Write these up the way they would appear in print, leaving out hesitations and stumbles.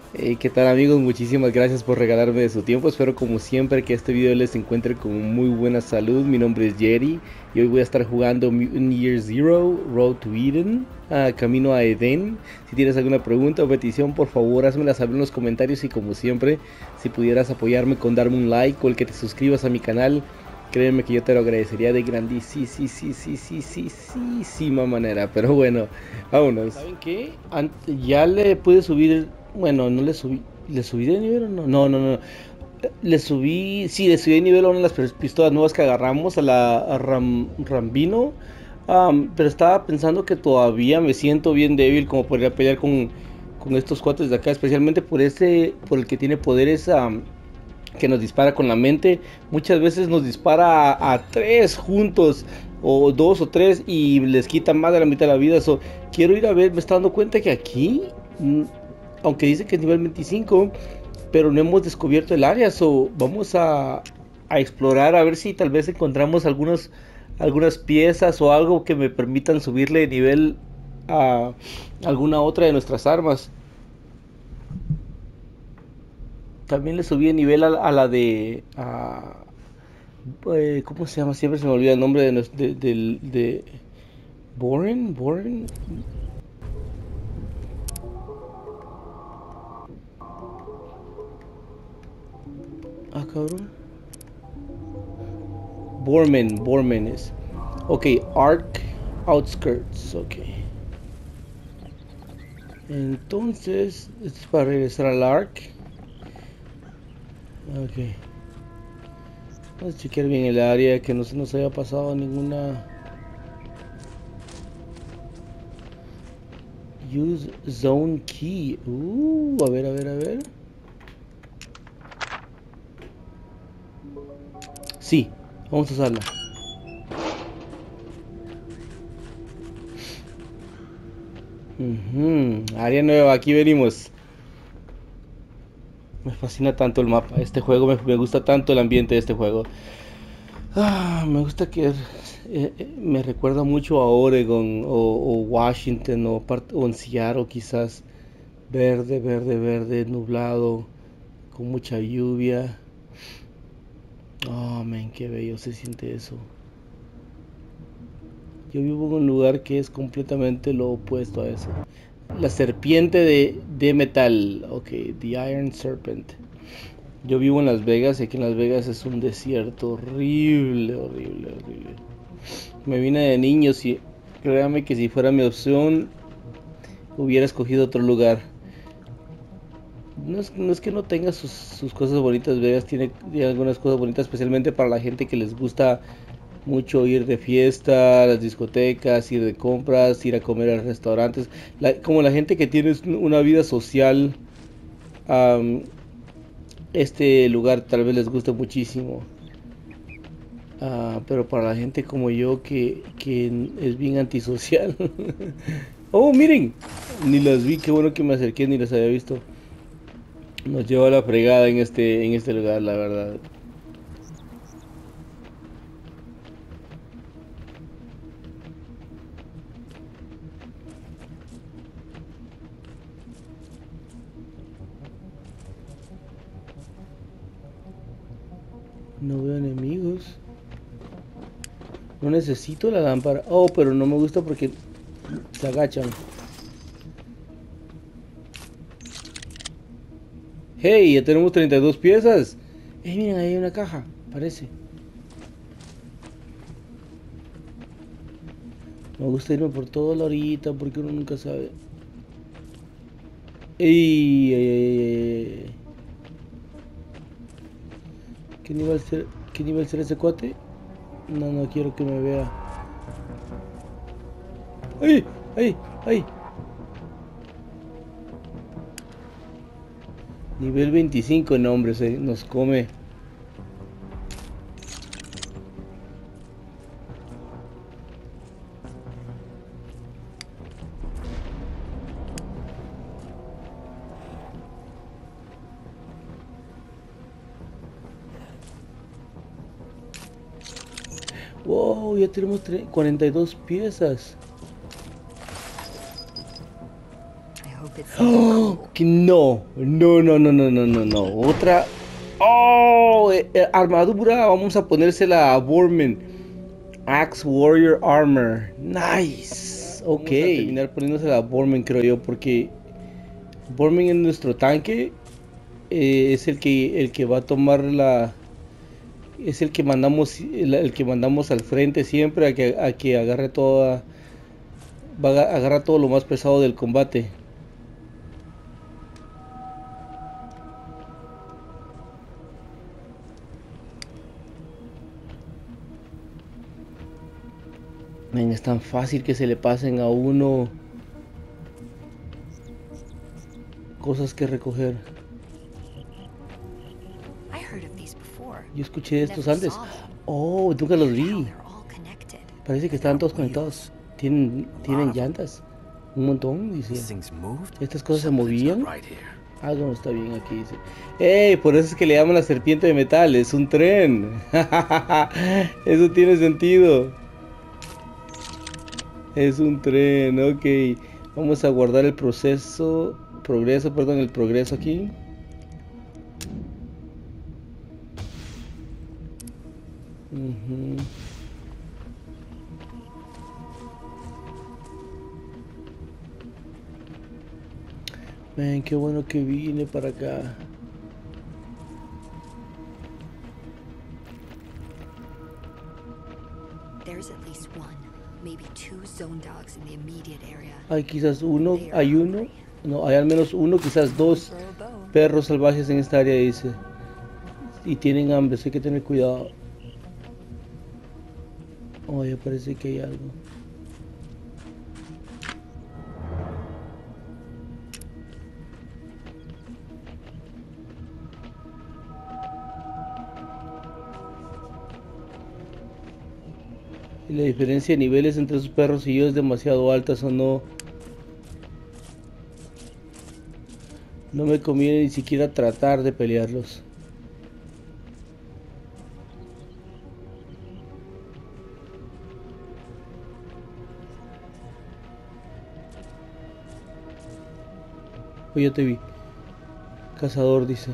¿Qué tal amigos? Muchísimas gracias por regalarme de su tiempo. Espero como siempre que este video les encuentre con muy buena salud. Mi nombre es Jerry y hoy voy a estar jugando Mutant Year Zero Road to Eden, Camino a Edén. Si tienes alguna pregunta o petición, por favor házmela saber en los comentarios y como siempre, si pudieras apoyarme con darme un like o el que te suscribas a mi canal, créeme que yo te lo agradecería de grandísima manera. Pero bueno, vámonos. ¿Saben qué? Ya le pude subir. Bueno, no le subí. ¿Le subí de nivel o no? No. Le subí. Sí, le subí de nivel a una de las pistolas nuevas que agarramos, a la Rambino. Pero estaba pensando que todavía me siento bien débil como para ir a pelear con estos cuates de acá, especialmente por el que tiene poderes que nos dispara con la mente. Muchas veces nos dispara a tres juntos, o dos o tres, y les quita más de la mitad de la vida. Quiero ir a ver, me está dando cuenta que aquí, aunque dice que es nivel 25, pero no hemos descubierto el área. Vamos a explorar a ver si tal vez encontramos algunas piezas o algo que me permitan subirle de nivel a alguna otra de nuestras armas. También le subí de nivel a la de ¿cómo se llama? Siempre se me olvida el nombre de Boren. Ah, cabrón. Borman es. Ok, Arc Outskirts. Ok. Entonces, esto es para regresar al Arc. Ok. Vamos a chequear bien el área, que no se nos haya pasado ninguna. Use Zone Key. A ver. Sí, vamos a usarla. Área nueva, aquí venimos. Me fascina tanto el mapa, este juego, me gusta tanto el ambiente de este juego. Me gusta que me recuerda mucho a Oregon o Washington o en Seattle quizás. Verde, nublado, con mucha lluvia. Oh, man, qué bello se siente eso. Yo vivo en un lugar que es completamente lo opuesto a eso. La serpiente de metal. Ok, The Iron Serpent. Yo vivo en Las Vegas y aquí en Las Vegas es un desierto horrible. Me vine de niño y créame que si fuera mi opción hubiera escogido otro lugar. No es que no tenga sus cosas bonitas. Vegas tiene algunas cosas bonitas, especialmente para la gente que les gusta mucho ir de fiesta, a las discotecas, ir de compras, ir a comer a restaurantes. Como la gente que tiene una vida social, um, este lugar tal vez les guste muchísimo. Pero para la gente como yo que es bien antisocial. Oh, miren, ni las vi, qué bueno que me acerqué, ni las había visto. Nos lleva a la fregada en este lugar, la verdad. No veo enemigos. No necesito la lámpara. Oh, pero no me gusta porque se agachan. Hey, ya tenemos 32 piezas. Miren, ahí hay una caja, parece. Me gusta irme por toda la orillita porque uno nunca sabe. Ey. ¿Qué nivel será ese cuate? No quiero que me vea. ¡Ay! ¡Ay! Nivel 25, no hombre, nos come. Wow, ya tenemos 42 piezas. ¡Oh! Que no, no, no, no, no, no, no, no. Otra. ¡Oh! Armadura. Vamos a ponérsela a Borman. Axe Warrior Armor. Nice. Ok. Vamos a terminar poniéndosela a Borman, creo yo, porque Borman es nuestro tanque. Es el que va a tomar la. Es el que mandamos al frente siempre a que agarre toda. Agarra todo lo más pesado del combate. Men, es tan fácil que se le pasen a uno cosas que recoger. Yo escuché de estos antes. Oh, nunca los vi. Parece que estaban todos conectados. Tienen llantas. Un montón, dice. Estas cosas se movían. Algo no está bien aquí, dice. ¡Ey! Por eso es que le llaman la serpiente de metal. Es un tren. Eso tiene sentido. Es un tren, ok. Vamos a guardar el el progreso aquí. Ven, qué bueno que vine para acá. Hay quizás uno, no, hay al menos uno, quizás dos perros salvajes en esta área, dice. Y tienen hambre, so hay que tener cuidado. Oh, ya parece que hay algo. Y la diferencia de niveles entre esos perros y yo es demasiado alta, o no. No me conviene ni siquiera tratar de pelearlos. Oh, ya te vi. Cazador, dice.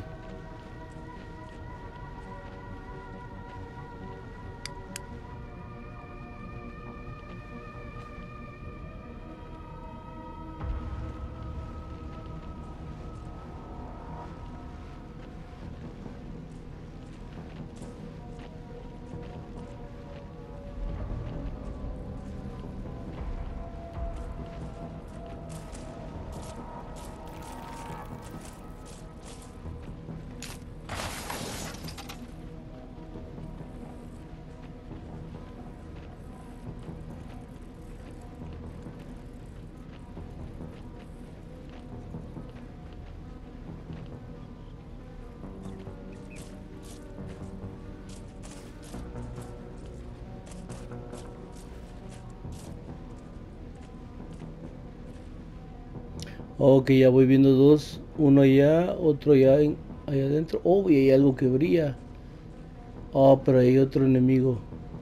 Ok, ya voy viendo dos. Uno allá, otro allá adentro. Oh, y hay algo que brilla. Oh, pero hay otro enemigo.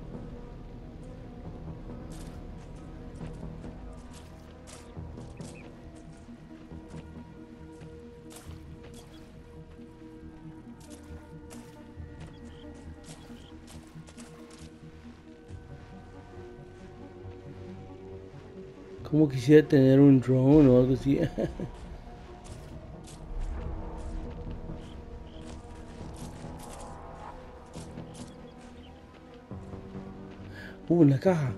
Como quisiera tener un drone o algo así. Una caja.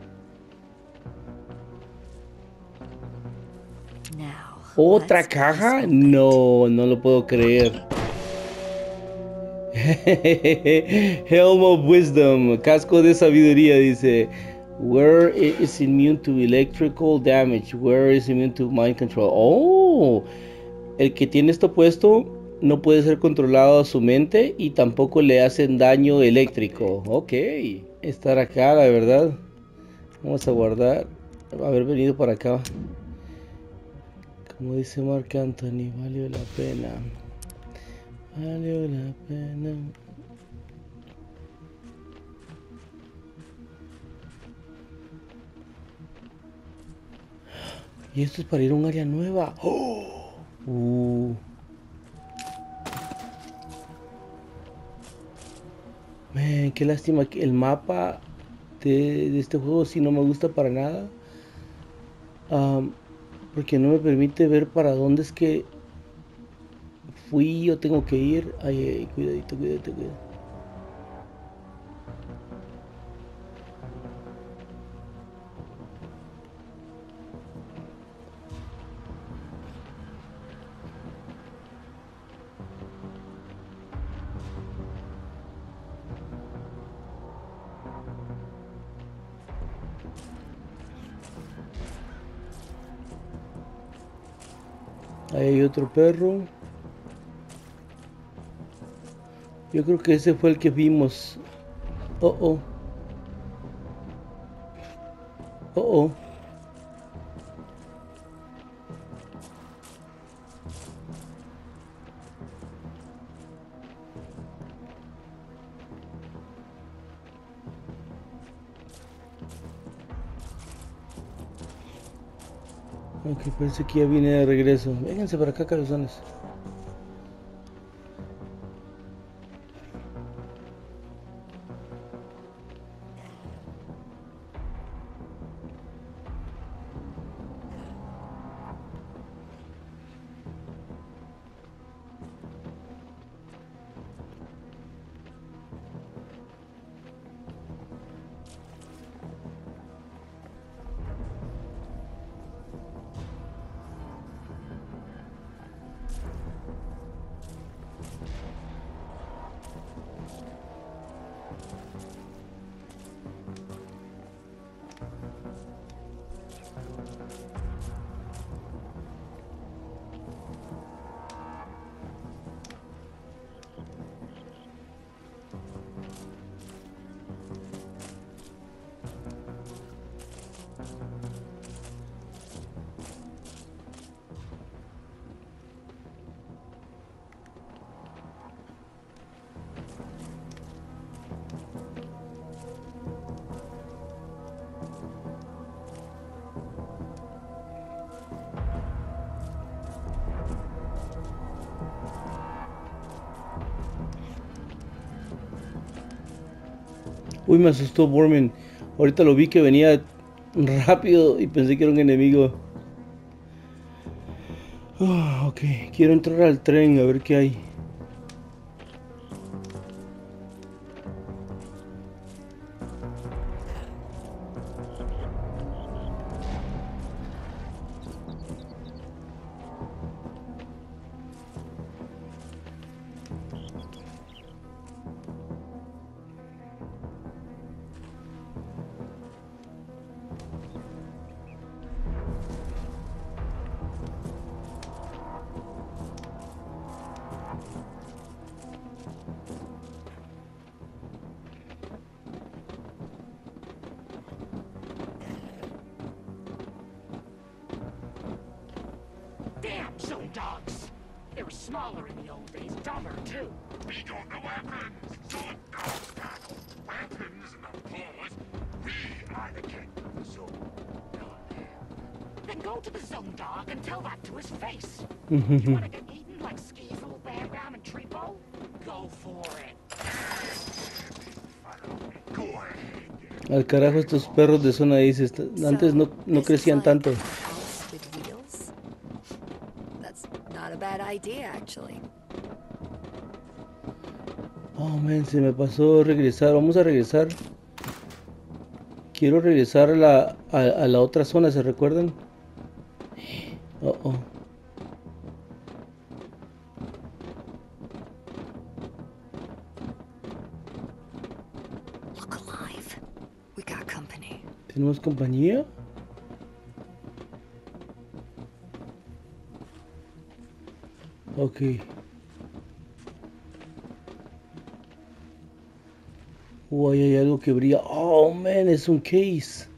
¿Otra caja? No, no lo puedo creer. Helm of Wisdom, casco de sabiduría, dice. Where is immune to electrical damage? Where is immune to mind control? Oh, el que tiene esto puesto no puede ser controlado a su mente y tampoco le hacen daño eléctrico. Ok, estar acá, la verdad. Vamos a guardar haber venido para acá. Como dice Marc Anthony, valió la pena. Valió la pena. Y esto es para ir a un área nueva. ¡Oh! Man, qué lástima que el mapa de este juego sí no me gusta para nada. Am, Porque no me permite ver para dónde es que fui o tengo que ir. Ay, ay, cuidadito, cuidadito, cuidadito. Ahí hay otro perro. Yo creo que ese fue el que vimos. Oh, oh, oh, oh. Ok, parece que ya viene de regreso. Vénganse para acá, cabezones. Uy, me asustó Borman. Ahorita lo vi que venía rápido y pensé que era un enemigo. Ok, quiero entrar al tren a ver qué hay. Damn zone dogs! They were smaller in the old days, dumber too. We got the weapons! Zone dogs got weapons and the paws! We are the king of the zone. Then go to the zone dog and tell that to his face. You wanna get eaten like Skeezel, Bam Bam, and Treebo? Go for it. Follow me. Go ahead. Al carajo estos perros de zona dice, antes no crecían tanto. Not a bad idea, actually. Oh, man, se me pasó regresar. Vamos a regresar. Quiero regresar a la otra zona, ¿se recuerdan? Oh, oh. Look alive. We got company. ¿Tenemos compañía? Ok. Ahí hay algo que brilla. Oh, man, es un case.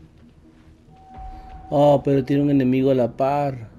Oh, pero tiene un enemigo a la par.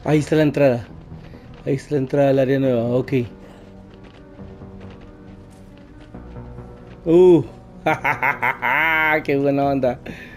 Ahí está la entrada. Ahí está la entrada al área nueva, ok. ¡Qué buena onda!